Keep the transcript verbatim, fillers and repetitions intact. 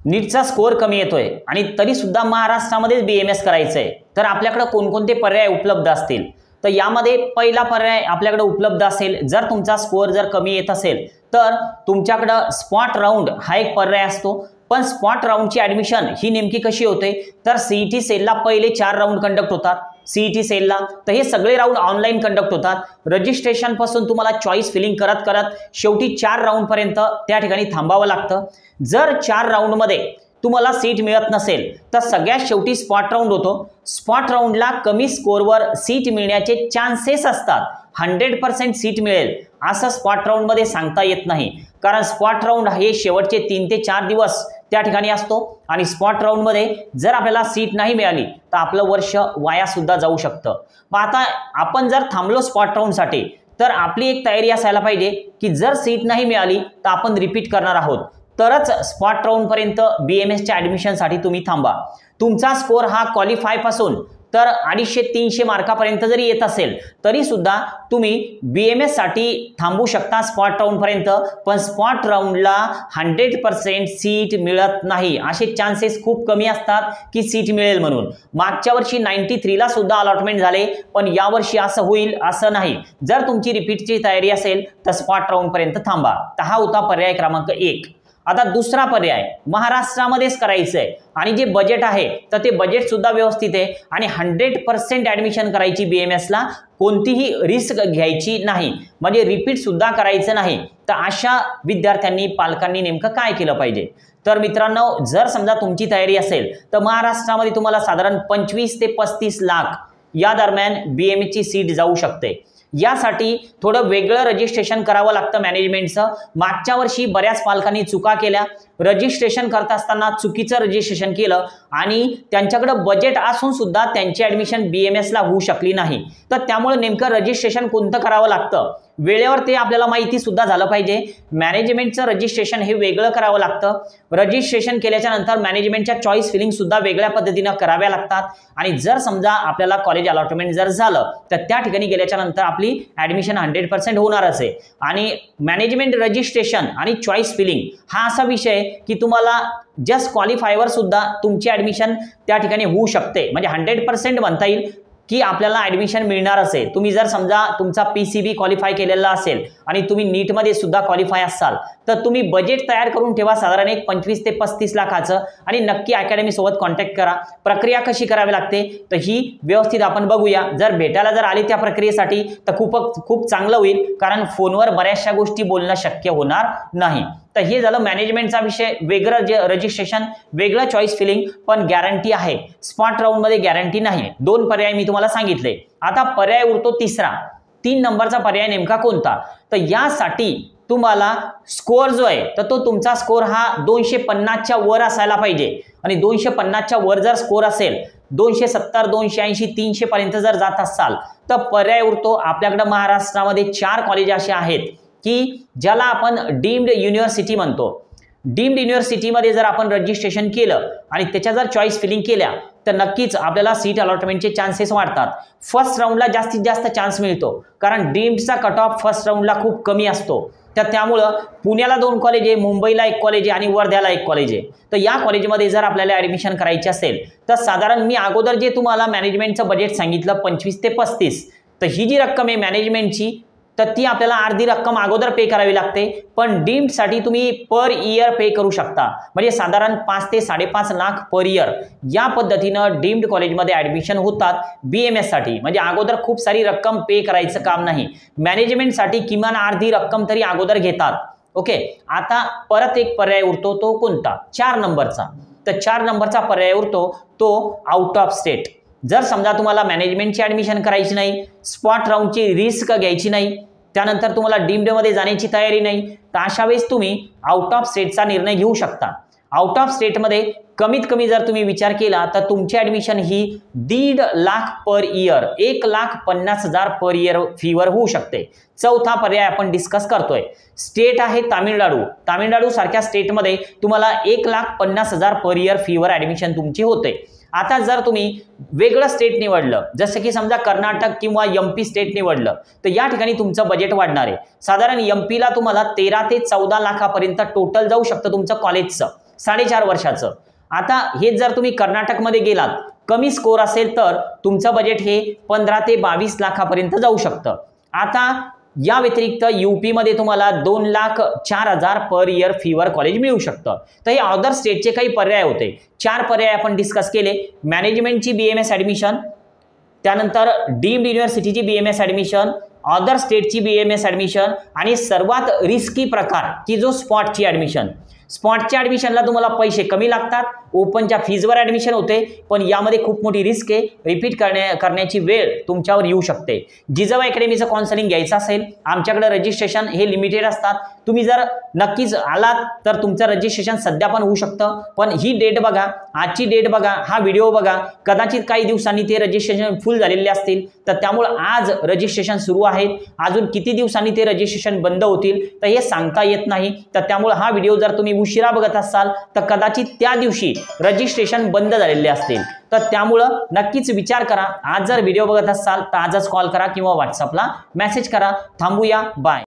नीटचा score कमी येतोय आणि तरी सुद्धा महाराष्ट्रामध्येच बीएमएस करायचंय, तर आपल्याकडे कोणकोणते पर्याय उपलब्ध असतील? तर यामध्ये पहिला पर्याय आपल्याकडे उपलब्ध असेल, जर तुमचा स्कोअर जर कमी येत असेल तर तुमच्याकडे स्पॉट राऊंड हा एक पर्याय असतो। पण स्पॉट राऊंडची ऍडमिशन ही नेमकी कशी होते? तर सीईटी सेलला पहिले चार राऊंड कंडक्ट होतात सीईटी सेलला, तर हे सगळे राऊंड ऑनलाईन कंडक्ट होतात। रजिस्ट्रेशन पासून तुम्हाला चॉईस फिलिंग करत करत शेवटी चार राऊंड पर्यंत त्या ठिकाणी थांबावं लागतं। जर चार राऊंड मध्ये तुम्हाला सीट मिळत नसेल तर सगळ्यात शेवटी स्पॉट राऊंड होतो। स्पॉट राऊंडला कमी स्कोअरवर सीट मिळण्याचे चान्सेस असतात। हंड्रेड पर्सेंट सीट मिळेल असं स्पॉट राऊंड मध्ये सांगता येत नाही, कारण स्पॉट राऊंड हे शेवटचे तीन ते चार दिवस त्या ठिकाणी असतो आणि स्पॉट राऊंड मध्ये जर आपल्याला सीट नाही मिळाली तर आपलं वर्ष वाया सुद्धा जाऊ शकतं। मग आता आपण जर थांबलो स्पॉट राऊंड साठी तर आपली एक तयारी असायला पाहिजे की जर सीट नाही मिळाली तर आपण रिपीट करणार आहोत, तरच स्पॉट राऊंड पर्यंत बीएमएसच्या ऍडमिशन साठी तुम्ही थांबा। तुमचा स्कोअर हा क्वालिफाय पासून तर अडीचशे तीनशे मार्कापर्यंत जरी येत असेल तरी सुद्धा तुम्ही बीएमएस साठी थांबू शकता स्पॉट राऊंड पर्यंत। पण स्पॉट राऊंडला हंड्रेड पर्सेंट सीट मिळत नाही, असे चान्सेस खूप कमी असतात की सीट मिळेल म्हणून। मागच्या वर्षी नाईन्टी थ्री ला सुद्धा अलॉटमेंट झाले, पण यावर्षी असं होईल असं नाही। जर तुमची रिपीटची तयारी असेल तर स्पॉट राऊंड पर्यंत थांबा। तर हा होता पर्याय क्रमांक एक। आता दुसरा पर्याय महाराष्ट्रामध्येच करायचंय आणि जे बजेट आहे तर ते बजेट सुद्धा व्यवस्थित आहे आणि हंड्रेड पर्सेंट ऍडमिशन करायची बीएमएस ला, कोणतीही रिस्क घ्यायची नाही, म्हणजे रिपीट सुद्धा करायचं नाही। तर अशा विद्यार्थ्यांनी पालकांनी नेमकं काय केलं पाहिजे? तर मित्रांनो, जर समजा तुमची तयारी असेल तर महाराष्ट्रामध्ये तुम्हाला साधारण पंचवीस ते पस्तीस लाख या दरम्यान बीएमएस ची सीट जाऊ शकते। यासाठी थोडं वेगळं रजिस्ट्रेशन करावं लागतं मॅनेजमेंटचं। मागच्या वर्षी बऱ्याच पालकांनी चुका केल्या, रजिस्ट्रेशन करत असताना चुकीचं रजिस्ट्रेशन केलं आणि त्यांच्याकडे बजेट असून सुद्धा त्यांची ऍडमिशन बीएमएस ला होऊ शकली नाही। तर त्यामुळे नेमकं रजिस्ट्रेशन कोणतं करावं लागतं वेळेवर ते आपल्याला माहिती सुद्धा झालं पाहिजे। मॅनेजमेंटचं रजिस्ट्रेशन हे वेगळं करावं लागतं। रजिस्ट्रेशन केल्याच्या नंतर मॅनेजमेंटच्या चॉईस फिलिंग सुद्धा वेगळ्या पद्धतीनं कराव्या लागतात आणि जर समजा आपल्याला कॉलेज अलॉटमेंट जर झालं तर त्या ठिकाणी गेल्याच्या नंतर आपली ऍडमिशन हंड्रेड पर्सेंट होणारच आहे। आणि मॅनेजमेंट रजिस्ट्रेशन आणि चॉईस फिलिंग हा असा विषय की तुम्हाला जस्ट क्वालिफायवर सुद्धा तुमची ऍडमिशन त्या ठिकाणी होऊ शकते, म्हणजे हंड्रेड पर्सेंट म्हणता येईल की आपल्याला ऍडमिशन मिळणारच आहे। तुम्ही जर समजा तुमचा पीसीबी क्वालिफाय केलेला असेल आणि तुम्ही नीट मध्ये सुद्धा क्वालिफाय असाल तर तुम्ही बजेट तयार करून ठेवा साधारण एक पंचवीस ते पस्तीस लाखाचं आणि नक्की अकॅडमी सोबत कॉन्टॅक्ट करा। प्रक्रिया कशी करावी लागते तर ही व्यवस्थित आपण बघूया। जर भेटायला जर आली त्या प्रक्रियेसाठी तर खूप खूप चांगलं होईल, कारण फोनवर बऱ्याचशा गोष्टी बोलणं शक्य होणार नाही। तर हे झालं मॅनेजमेंटचा विषय, वेगळं जे रजिस्ट्रेशन, वेगळं चॉईस फिलिंग, पण गॅरंटी आहे स्पॉट राऊंड मध्ये गॅरंटी नाही। दोन पर्याय मी तुम्हाला सांगितले। आता पर्याय उरतो तिसरा, तीन नंबरचा पर्याय नेमका कोणता? तर यासाठी तुम्हाला स्कोअर जो आहे तर तो तुमचा स्कोअर हा दोनशे पन्नासच्या वर असायला पाहिजे आणि दोनशे पन्नासच्या वर जर स्कोअर असेल, दोनशे सत्तर दोनशे ऐंशी तीनशे पर्यंत जर जात असाल तर पर्याय उरतो आपल्याकडे महाराष्ट्रामध्ये चार कॉलेज असे आहेत की ज्याला आपण डीम्ड युनिव्हर्सिटी म्हणतो। डीम्ड युनिव्हर्सिटीमध्ये जर आपण रजिस्ट्रेशन केलं आणि त्याच्या जर चॉईस फिलिंग केल्या तर नक्कीच आपल्याला सीट अलॉटमेंटचे चान्सेस वाढतात। फर्स्ट राऊंडला जास्तीत जास्त चान्स मिळतो, कारण डीम्डचा कट ऑफ फर्स्ट राऊंडला खूप कमी असतो। तर त्यामुळं पुण्याला दोन कॉलेज आहे, मुंबईला एक कॉलेज आहे आणि वर्ध्याला एक कॉलेज आहे। तर या कॉलेजमध्ये जर आपल्याला ऍडमिशन करायची असेल तर साधारण मी अगोदर जे तुम्हाला मॅनेजमेंटचं बजेट सांगितलं पंचवीस ते पस्तीस, तर ही जी रक्कम आहे मॅनेजमेंटची तर ती आपल्याला अर्धी रक्कम अगोदर पे करावी लागते। पण डीम्ड साठी तुम्ही पर इयर पे करू शकता, म्हणजे साधारण पाच ते साडेपाच लाख पर इयर या पद्धतीनं डीम्ड कॉलेजमध्ये ऍडमिशन होतात बीएमएस साठी। म्हणजे अगोदर खूप सारी रक्कम पे करायचं काम नाही, मॅनेजमेंट साठी किमान अर्धी रक्कम तरी अगोदर घेतात। ओके, आता परत एक पर्याय उरतो, तो कोणता? चार नंबरचा। तर चार नंबरचा पर्याय उरतो तो आउट ऑफ स्टेट। जर समजा तुम्हाला मॅनेजमेंटची ऍडमिशन करायची नाही, स्पॉट राऊंडची रिस्क घ्यायची नाही, त्यानंतर तुम्हाला डीम्ड मध्ये जाण्याची तयारी नाही, तर अशा वेळेस तुम्ही आउट ऑफ स्टेटचा निर्णय घेऊ शकता। आउट ऑफ स्टेटमध्ये कमीत कमी जर तुम्ही विचार केला तर तुमची ऍडमिशन ही दीड लाख पर इयर, एक लाख पन्नास हजार पर इयर फीवर होऊ शकते। चौथा पर्याय आपण डिस्कस करतोय, स्टेट आहे तामिळनाडू। तामिळनाडू सारख्या स्टेटमध्ये तुम्हाला एक लाख पन्नास हजार पर इयर फीवर ऍडमिशन तुमची होते। आता जर तुम्ही वेगळं स्टेट निवडलं, जसं की समजा कर्नाटक किंवा एमपी स्टेट निवडलं, तर या ठिकाणी तुमचं बजेट वाढणार आहे। साधारण एमपीला तुम्हाला तेरा ते चौदा लाखापर्यंत टोटल जाऊ शकतं तुमचं कॉलेजचं। साडेचार वर्षाचं. आता हेच जर तुम्ही कर्नाटकमध्ये गेलात, कमी स्कोर असेल तर तुमचं बजेट हे पंधरा ते बावीस लाखापर्यंत जाऊ शकतं. आता या व्यतिरिक्त यूपी मध्ये तुम्हाला दोन लाख चार हजार पर इयर फीवर कॉलेज मिळू शकतं. तर हे अदर स्टेटचे काही पर्याय होते. चार पर्याय आपण डिस्कस केले. मॅनेजमेंटची बीएमएस ऍडमिशन, त्यानंतर डीम्ड युनिव्हर्सिटीची बीएमएस ऍडमिशन, अदर स्टेटची बीएमएस ऍडमिशन आणि सर्वात रिस्की प्रकार की जो स्पॉटची ऍडमिशन. स्पॉटच्या ऍडमिशनला तुम्हाला पैसे कमी लागतात, ओपनच्या फीजवर ऍडमिशन होते, पण यामध्ये खूप मोठी रिस्क आहे. रिपीट करण्या करण्याची वेळ तुमच्यावर येऊ शकते. जिजाऊ अकॅडमीचं काउन्सिलिंग घ्यायचं असेल, आमच्याकडे रजिस्ट्रेशन हे लिमिटेड असतात. तुम्ही जर नक्कीच आलात तर तुमचं रजिस्ट्रेशन सध्या पण होऊ शकतं. पण ही डेट बघा, आजची डेट बघा, हा व्हिडिओ बघा, कदाचित काही दिवसांनी ते रजिस्ट्रेशन फुल झालेले असतील. तर त्यामुळे आज रजिस्ट्रेशन सुरू आहे. अजून किती दिवसांनी ते रजिस्ट्रेशन बंद होतील तर हे सांगता येत नाही. तर त्यामुळे हा व्हिडिओ जर तुम्ही उशिरा बघत असाल तर कदाचित त्या दिवशी रजिस्ट्रेशन बंद झालेले असतील. तर त्यामुळं नक्कीच विचार करा. आज जर व्हिडिओ बघत असाल तर आजच कॉल करा किंवा व्हॉट्सअपला मेसेज करा. थांबूया. बाय.